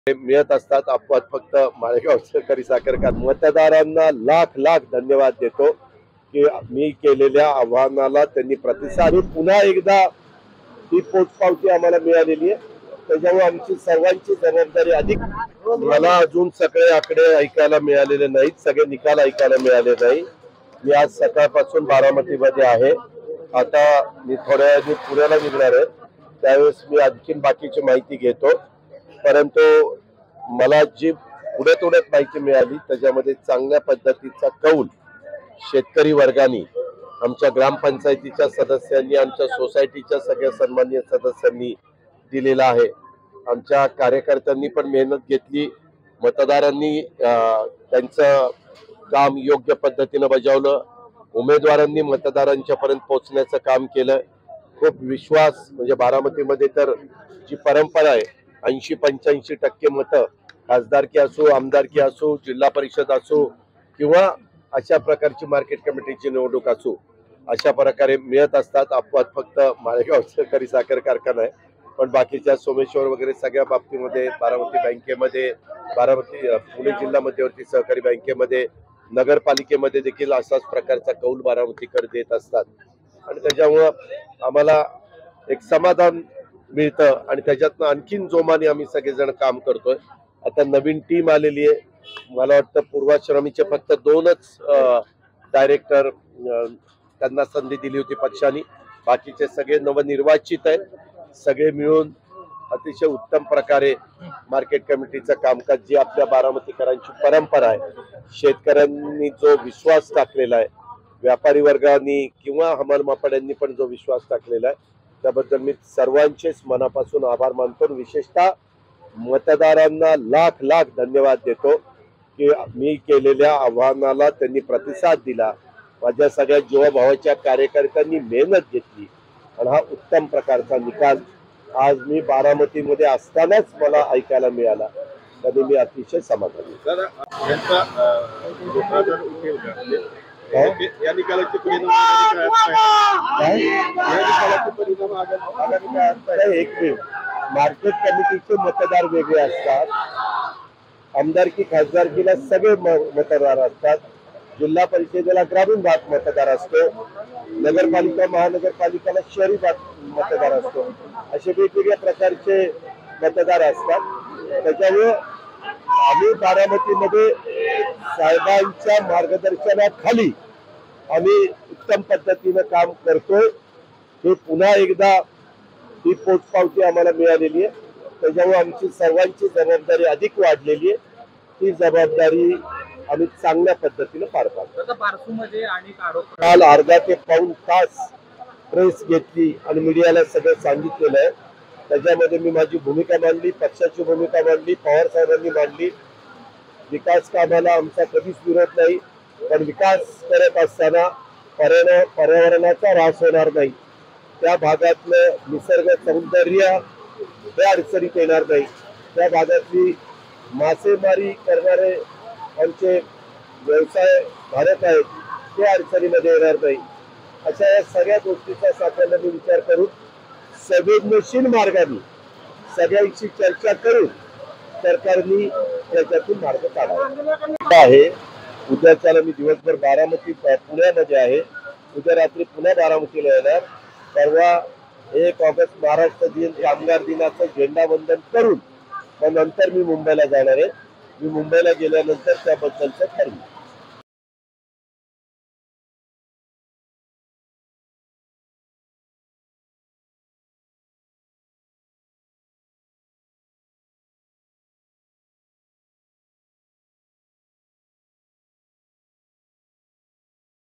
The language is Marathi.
मिळत असतात. अपवाद फक्त माळेगाव सहकारी साखर कारखाना मतदारांना लाख लाख धन्यवाद देतो की मी केलेल्या आव्हानाला त्यांनी प्रतिसाद देऊन पुन्हा एकदा ही पोचपावती आम्हाला मिळालेली आहे. त्याच्यामुळे आमची सर्वांची जबाबदारी अधिक. मला अजून सगळे आकडे ऐकायला मिळालेले नाहीत, सगळे निकाल ऐकायला मिळाले नाही. मी आज सकाळपासून बारामतीमध्ये आहे. आता मी थोड्या वेळाने पुण्याला निघणार आहे, त्यावेळेस मी आणखीन बाकीची माहिती घेतो. परंतु मला जी पुढे माहिती मिळाली त्याच्यामध्ये चांगल्या पद्धतीचा कौल शेतकरी वर्गाने, आमच्या ग्रामपंचायतीच्या सदस्यांनी, आमच्या सोसायटीच्या सगळ्या सन्माननीय सदस्यांनी दिलेला आहे. आमच्या कार्यकर्त्यांनी पण मेहनत घेतली, मतदारांनी त्यांचं काम योग्य पद्धतीने बजावलं, उमेदवारांनी मतदारांच्या पर्यंत पोहोचण्याचं काम केलं. खूप विश्वास, म्हणजे बारामतीमध्ये तर जी परंपरा आहे 80-85% मतं, खासदारकी असो, आमदारकी असो, जिल्हा परिषद असो किंवा अशा प्रकारची मार्केट कमिटीची निवडणूक असो, अशा प्रकारे मिळत असतात. अपवाद फक्त माळेगाव सहकारी साखर कारखाना आहे, पण बाकीच्या सोमेश्वर वगैरे सगळ्या बाबतीमध्ये, बारामती बँकेमध्ये, पुणे जिल्हा मध्यवर्ती सहकारी बँकेमध्ये, नगरपालिकेमध्ये देखील असाच प्रकारचा कौल बारामतीकर देत असतात. आणि त्याच्यामुळं आम्हाला एक समाधान मिळतं आणि त्याच्यातनं आणखीन जोमाने आम्ही सगळेजण काम करतोय. आता नवीन टीम आलेली आहे. मला वाटतं पूर्वाश्रमीचे फक्त 2च डायरेक्टर त्यांना संधी दिली होती पक्षाने, बाकीचे सगळे नवनिर्वाचित आहेत. सगळे मिळून अतिशय उत्तम प्रकारे मार्केट कमिटीचं कामकाज, जी आपल्या बारामतीकरांची परंपरा आहे, शेतकऱ्यांनी जो विश्वास टाकलेला आहे, व्यापारी वर्गाने किंवा हमाल मापड्यांनी पण जो विश्वास टाकलेला आहे, त्याबद्दल मी सर्वांचेच मनापासून आभार मानतो. विशेषतः मतदारांना लाख लाख धन्यवाद देतो की मी केलेल्या आव्हानाला त्यांनी प्रतिसाद दिला. माझ्या सगळ्या जीवाभावाच्या कार्यकर्त्यांनी मेहनत घेतली आणि हा उत्तम प्रकारचा निकाल आज मी बारामतीमध्ये असतानाच मला ऐकायला मिळाला. त्यामुळे मी अतिशय समाधानी. या निकालाचे परिणाम एक मार्केट कमिटीचे मतदार वेगळे असतात, आमदारकी खासदारकीला सगळे मतदार असतात, जिल्हा परिषदेला ग्रामीण भाग मतदार असतो, नगरपालिका महानगरपालिकेला शहरी भाग मतदार असतो. असे वेगवेगळ्या प्रकारचे मतदार असतात. त्याच्यामुळे आम्ही बारामतीमध्ये साहेबांच्या मार्गदर्शनाखाली आम्ही उत्तम पद्धतीनं काम करतोय. हे पुन्हा एकदा ही पोचपावती आम्हाला मिळालेली आहे. त्याच्यामुळे आमची सर्वांची जबाबदारी अधिक वाढलेली आहे. ती जबाबदारी आम्ही चांगल्या पद्धतीने पार पाडतो. काल अर्धा ते पाऊण तास प्रेस घेतली आणि मीडियाला सगळं सांगितलेलं आहे. त्याच्यामध्ये मी माझी भूमिका मांडली, पक्षाची भूमिका मांडली, पवार साहेबांनी मांडली. विकास कामाला आमचा कधीच विरोध नाही, पण विकास करत असताना पर्यावरणाचा ऱ्हास होणार नाही, त्या भागातलं निसर्ग सौंदर्य हे अडचणीत येणार नाही, त्या भागातली मासेमारी करणारे आमचे व्यवसाय धारक आहेत ते अडचणीमध्ये येणार नाही. अशा या सगळ्या गोष्टीचा सातत्याने विचार करून संवेदनशील मार्गाने सगळ्यांशी चर्चा करून सरकारने त्याच्यातून मार्ग काढावा आहे. उद्याच्याला मी दिवसभर बारामती पुण्यामध्ये आहे, उद्या रात्री पुन्हा बारामतीला येणार. परवा 1 ऑगस्ट महाराष्ट्र दिन, कामगार दिनाचं झेंडावंदन करून मग नंतर मी मुंबईला जाणार आहे. मी मुंबईला गेल्यानंतर त्याबद्दलचं ठरवू.